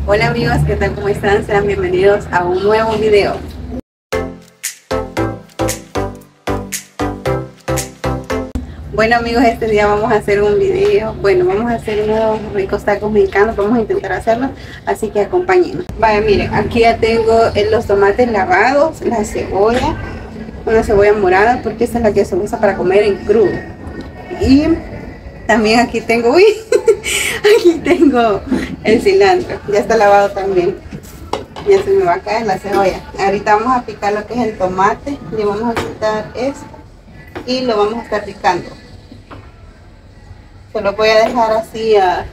Hola amigos, ¿qué tal? ¿Cómo están? Sean bienvenidos a un nuevo video. Bueno amigos, este día vamos a hacer un video. Bueno, vamos a hacer unos ricos tacos mexicanos. Vamos a intentar hacerlo, así que acompáñenme. Vaya, miren, aquí ya tengo los tomates lavados, la cebolla, una cebolla morada, porque esta es la que se usa para comer en crudo. Y también aquí tengo, aquí tengo el cilantro, ya está lavado también. Ya se me va a caer la cebolla. Ahorita vamos a picar lo que es el tomate, le vamos a quitar esto y lo vamos a estar picando. Se lo voy a dejar así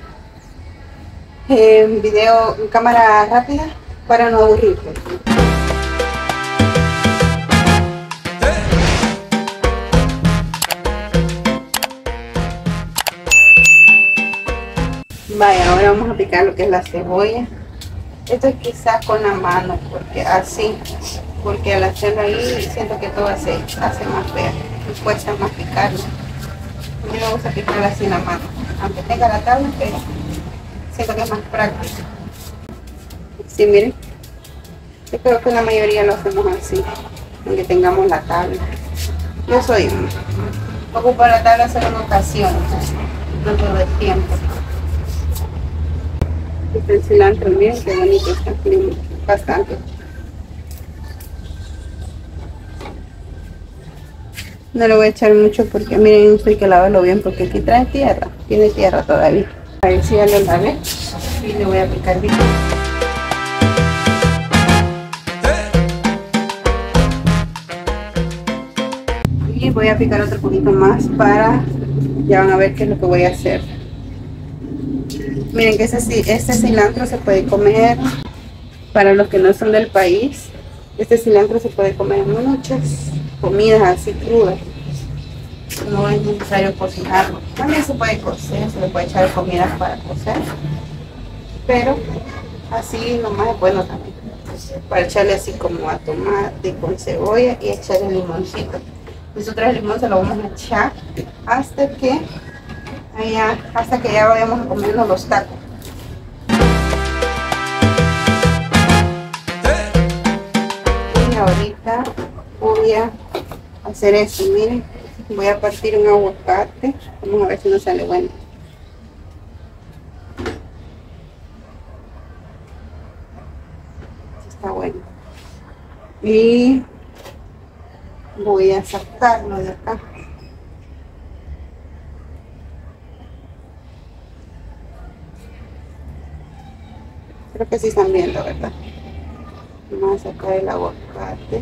en video, en cámara rápida, para no aburrirlo. Vaya, ahora vamos a picar lo que es la cebolla. Esto es quizás con la mano, porque al hacerlo ahí siento que todo se hace más feo y cuesta más picarlo. A mí me gusta picar así en la mano, aunque tenga la tabla, pero siento que es más práctico. Sí, miren, yo creo que la mayoría lo hacemos así, aunque tengamos la tabla. Yo ocupo la tabla solo en ocasiones, no todo el tiempo. El cilantro, miren qué bonito está, bastante. No le voy a echar mucho porque miren, esto hay que lavarlo bien porque aquí trae tierra, tiene tierra todavía. A ver si ya lo lavé y le voy a picar bien. Y voy a picar otro poquito más ya van a ver qué es lo que voy a hacer. Miren que este cilantro se puede comer, para los que no son del país, este cilantro se puede comer en muchas comidas así crudas. No es necesario cocinarlo. También se puede cocer, se le puede echar comidas para cocer, pero así nomás es bueno también. Para echarle así como a tomate con cebolla y echarle limoncito. Nosotros el limón se lo vamos a echar hasta que ya vayamos a comernos los tacos. Y ahorita voy a hacer eso, miren, voy a partir un aguacate, vamos a ver si nos sale bueno. Está bueno. Y voy a sacarlo de acá. Creo que sí están viendo, ¿verdad? Vamos a sacar el aguacate.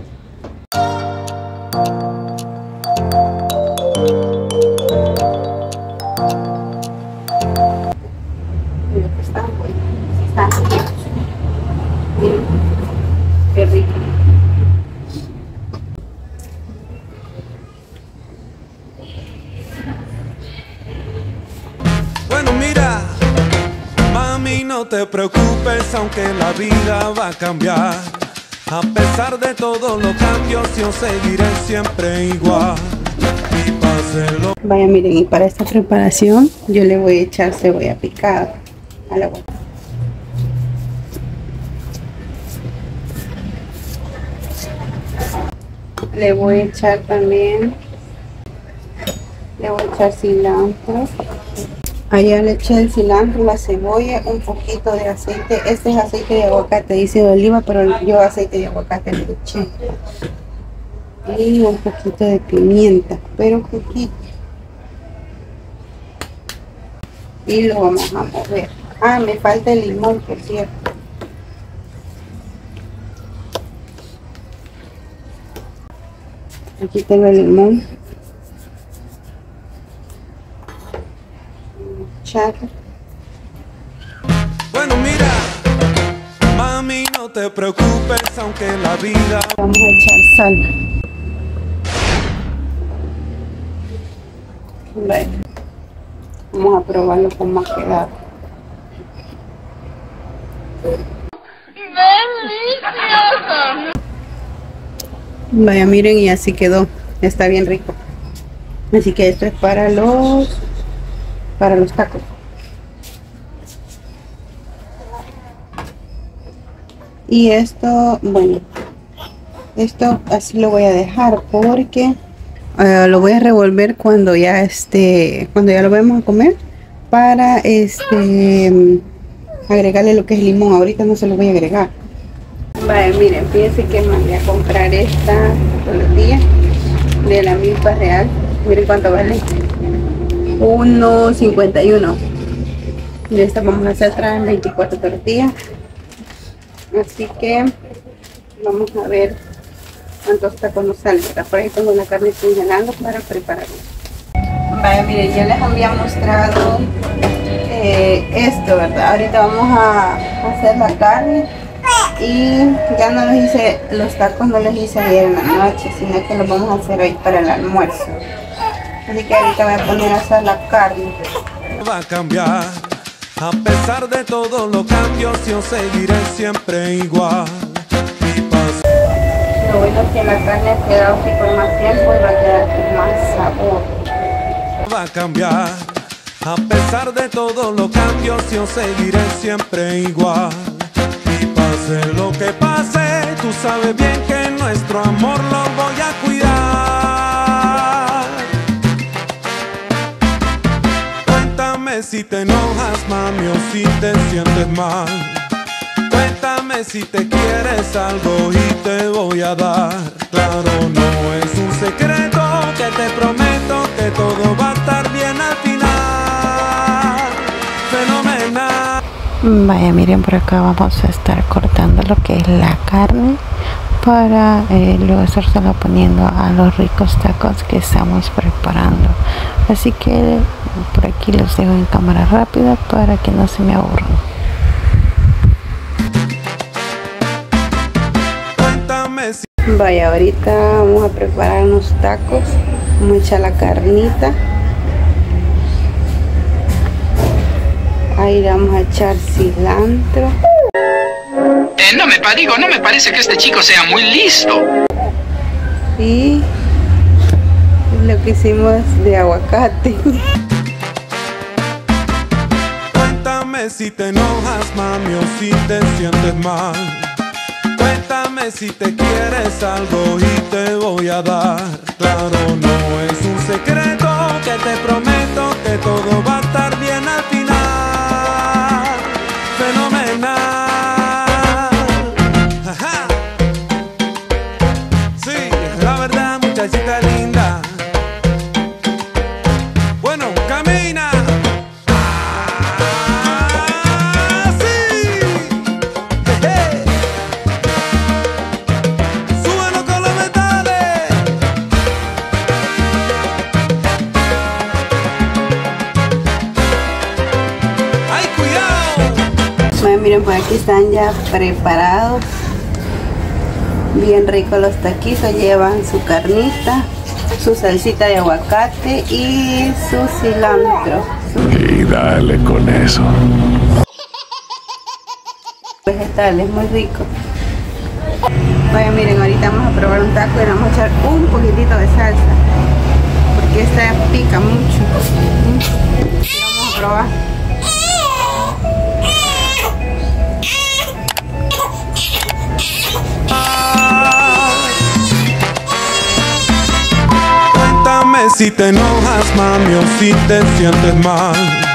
Miren que están buenos, están ricos. Miren, qué rico. Bueno, mira, mami, no te preocupes, aunque la vida va a cambiar. A pesar de todos los cambios, yo seguiré siempre igual. Y páselo. Vaya, miren, y para esta preparación yo le voy a echar cebolla picada al agua. Le voy a echar también, cilantro. Allá le eché el cilantro, la cebolla, un poquito de aceite. Este es aceite de aguacate, dice de oliva, pero yo aceite de aguacate le eché. Y un poquito de pimienta, pero poquito. Y lo vamos a mover. Ah, me falta el limón, por cierto. Aquí tengo el limón. Bueno, mira, mami, no te preocupes, aunque la vida... Vamos a echar sal. Bueno, vamos a probarlo cómo ha quedado. Vaya, miren, y así quedó. Está bien rico. Así que esto es para los tacos. Y esto, bueno, esto así lo voy a dejar porque lo voy a revolver cuando ya lo vamos a comer, para agregarle lo que es limón. Ahorita no se lo voy a agregar. Vale, miren, fíjense que mandé a comprar esta tortilla de la milpa real. Miren cuánto vale, 1.51. de esta vamos a hacer, traen 24 tortillas, así que vamos a ver cuántos tacos nos salen. Por ahí tengo la carne congelando para prepararlo. Vale, miren, ya les había mostrado esto, ¿verdad? Ahorita vamos a hacer la carne, y ya no los hice, los tacos no los hice ayer en la noche, sino que los vamos a hacer hoy para el almuerzo. Así que ahorita voy a poner a hacer la carne. Va a cambiar, a pesar de todos los cambios, yo seguiré siempre igual. Lo bueno es que la carne ha quedado así por más tiempo y va a quedar con más sabor. Va a cambiar, a pesar de todos los cambios, yo seguiré siempre igual. Y pase lo que pase, tú sabes bien que nuestro amor lo voy a cuidar. Cuéntame si te enojas, mami, o si te sientes mal. Cuéntame si te quieres algo y te voy a dar. Claro, no es un secreto, que te prometo que todo va a estar bien al final. Fenomenal. Vaya, miren, por acá vamos a estar cortando lo que es la carne para luego estársela poniendo a los ricos tacos que estamos preparando. Así que por aquí los dejo en cámara rápida para que no se me aburran. Vaya, ahorita vamos a preparar unos tacos. Vamos a echar la carnita. Ahí le vamos a echar cilantro. No me parece que este chico sea muy listo. Y lo que hicimos de aguacate. Cuéntame si te enojas, mami, o si te sientes mal. Cuéntame si te quieres algo y te voy a dar. Claro, no es un secreto, que te prometo que todo va a estar bien al final. Fenomenal. Ajá. Sí, la verdad, muchachita linda. Bueno, camina. Miren, por aquí están ya preparados, bien ricos los taquitos. Llevan su carnita, su salsita de aguacate y su cilantro. Y dale con eso. Vegetales, muy rico. Vaya, miren, ahorita vamos a probar un taco y le vamos a echar un poquitito de salsa, porque esta pica mucho. Vamos a probar. Cuéntame si te enojas, mami, o si te sientes mal.